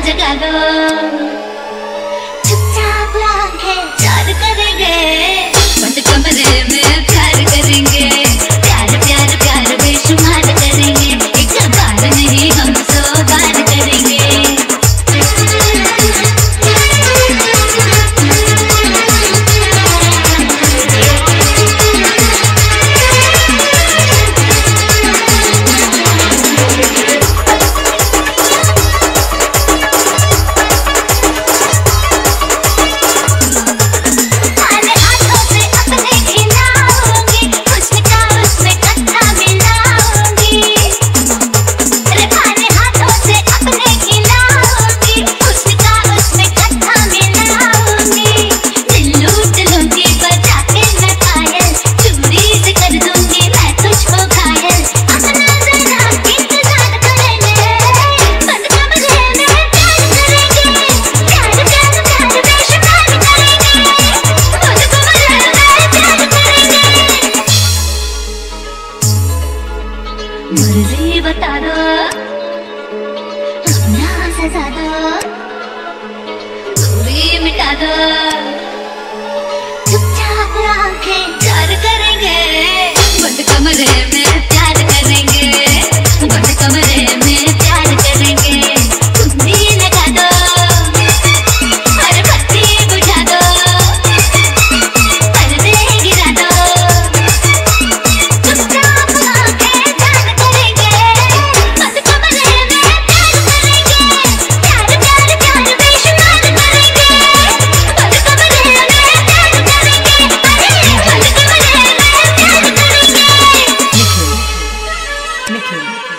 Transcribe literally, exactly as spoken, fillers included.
जगा दो, चुपचाप आंखें चार करेंगे, बंद कमरे में प्यार करेंगे, प्यार प्यार प्यार बेशुमार करेंगे, एक बार नहीं हम सौ बार करेंगे। मर्जी बता दो, अपना सजा दो, दूरी मिटा दो, चुपचाप आंखें चार करेंगे, बंद कमरे में प्यार करेंगे, बंद कमरे में प्यार करेंगे, कुंडी लगा दो, हर बत्ती बुझा दो, पर्दे गिरा दो, चुपचाप आंखें चार करेंगे, बंद कमरे में प्यार करेंगे, प्यार प्यार प्यार बेशुमार करेंगे, बंद कमरे में प्यार करेंगे, अरे बंद कमरे में प्यार करेंगे। Nikhil, Nikhil.